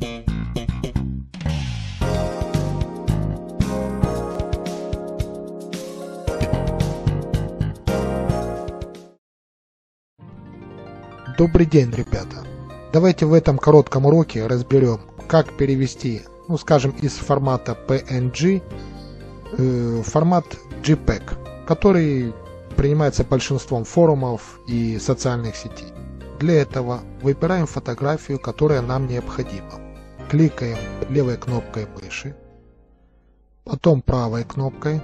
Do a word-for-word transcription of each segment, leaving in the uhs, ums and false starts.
Добрый день, ребята! Давайте в этом коротком уроке разберем, как перевести, ну скажем, из формата пи эн джи э, формат джей пег, который принимается большинством форумов и социальных сетей. Для этого выбираем фотографию, которая нам необходима. Кликаем левой кнопкой мыши, потом правой кнопкой.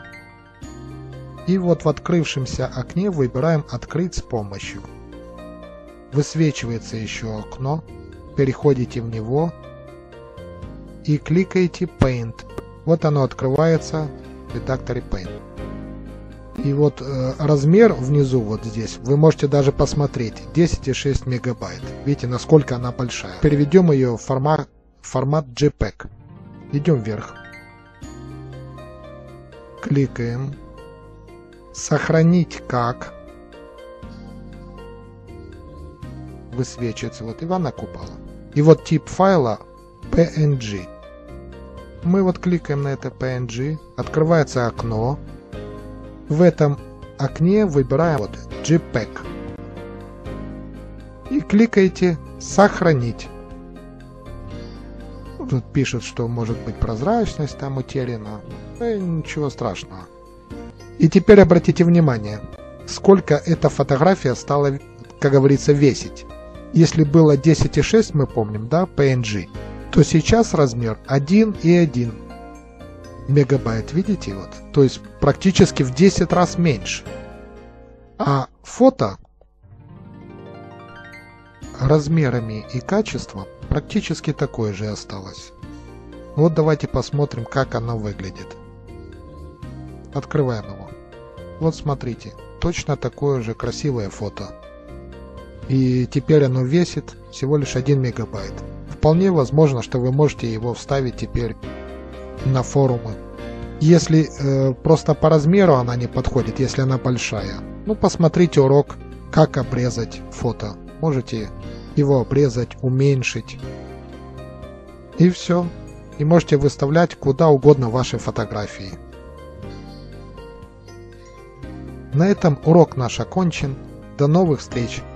И вот в открывшемся окне выбираем «Открыть с помощью». Высвечивается еще окно, переходите в него и кликаете Paint. Вот оно открывается в редакторе Paint. И вот э, размер внизу вот здесь вы можете даже посмотреть, десять и шесть мегабайт. Видите, насколько она большая. Переведем ее в формат, формат джей пег. Идем вверх. Кликаем. Сохранить как. Высвечивается вот Ивана Купала. И вот тип файла пи эн джи. Мы вот кликаем на это пи эн джи, открывается окно. В этом окне выбираем вот джей пег и кликаете «Сохранить». Тут пишет, что может быть прозрачность там утеряна. Да, ничего страшного. И теперь обратите внимание, сколько эта фотография стала, как говорится, весить. Если было десять и шесть, мы помним, да, пи эн джи, то сейчас размер один и один мегабайт, видите, вот, то есть практически в десять раз меньше. А фото размерами и качеством практически такое же осталось. Вот давайте посмотрим, как оно выглядит. Открываем его. Вот смотрите, точно такое же красивое фото. И теперь оно весит всего лишь один мегабайт. Вполне возможно, что вы можете его вставить теперь на форумы. Если э, просто по размеру она не подходит, если она большая, ну посмотрите урок, как обрезать фото. Можете его обрезать, уменьшить. И все. И можете выставлять куда угодно ваши фотографии. На этом урок наш окончен. До новых встреч!